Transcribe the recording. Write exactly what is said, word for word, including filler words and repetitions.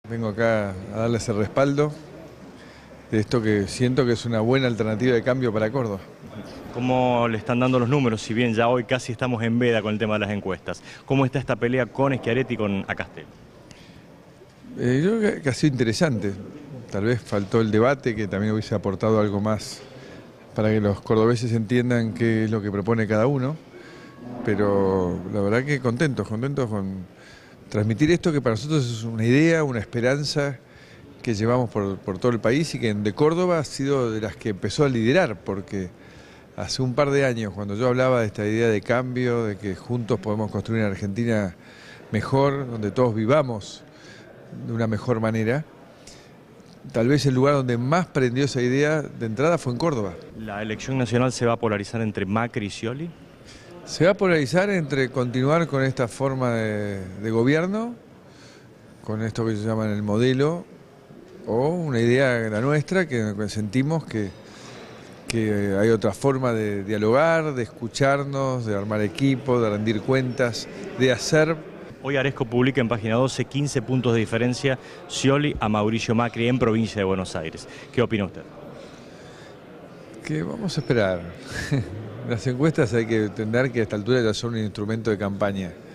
Vengo acá a darles el respaldo de esto que siento que es una buena alternativa de cambio para Córdoba. ¿Cómo le están dando los números? Si bien ya hoy casi estamos en veda con el tema de las encuestas. ¿Cómo está esta pelea con Schiaretti y con Acastel? Eh, yo creo que ha sido interesante. Tal vez faltó el debate, que también hubiese aportado algo más para que los cordobeses entiendan qué es lo que propone cada uno. Pero la verdad que contentos, contentos con transmitir esto que para nosotros es una idea, una esperanza que llevamos por, por todo el país y que de Córdoba ha sido de las que empezó a liderar, porque hace un par de años, cuando yo hablaba de esta idea de cambio, de que juntos podemos construir una Argentina mejor, donde todos vivamos de una mejor manera, tal vez el lugar donde más prendió esa idea de entrada fue en Córdoba. ¿La elección nacional se va a polarizar entre Macri y Scioli? Se va a polarizar entre continuar con esta forma de, de gobierno, con esto que se llama el modelo, o una idea, la nuestra, que sentimos que, que hay otra forma de dialogar, de escucharnos, de armar equipo, de rendir cuentas, de hacer. Hoy Aresco publica en página doce quince puntos de diferencia Scioli a Mauricio Macri en provincia de Buenos Aires. ¿Qué opina usted? Que vamos a esperar. Las encuestas hay que entender que a esta altura ya son un instrumento de campaña.